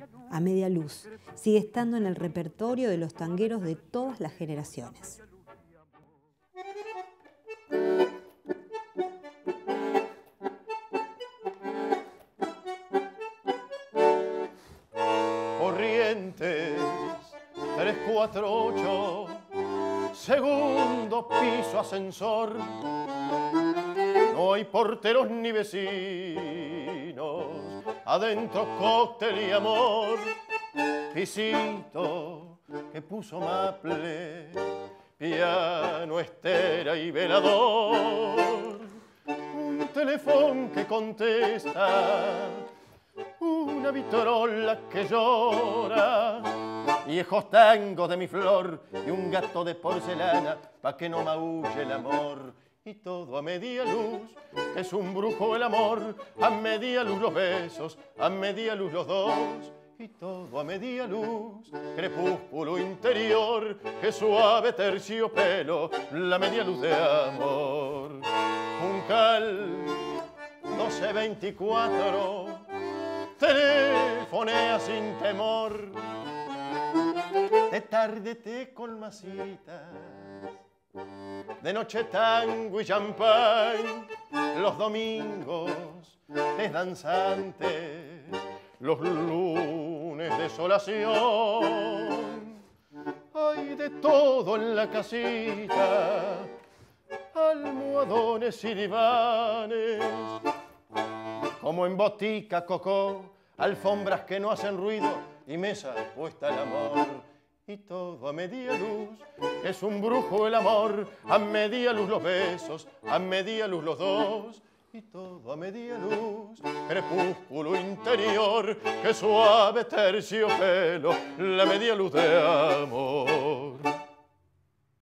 A Media Luz sigue estando en el repertorio de los tangueros de todas las generaciones. Corrientes 348, segundo piso ascensor. No hay porteros ni vecinos, adentro cóctel y amor. Pisito que puso maple, piano, estera y velador. Un teléfono que contesta, una vitorola que llora, viejos tangos de mi flor y un gato de porcelana pa' que no maulle el amor. Y todo a media luz, es un brujo el amor, a media luz los besos, a media luz los dos. Y todo a media luz, crepúsculo interior, que suave terciopelo, la media luz de amor. Juncal 1224, telefonea sin temor. De tarde te colmacitas, de noche tango y champán. Los domingos es danzante, los lunes desolación. Hay de todo en la casita, almohadones y divanes. Como en botica cocó, alfombras que no hacen ruido y mesa puesta el amor. Y todo a media luz, es un brujo el amor, a media luz los besos, a media luz los dos. Y todo a media luz, crepúsculo interior, que suave terciopelo, la media luz de amor.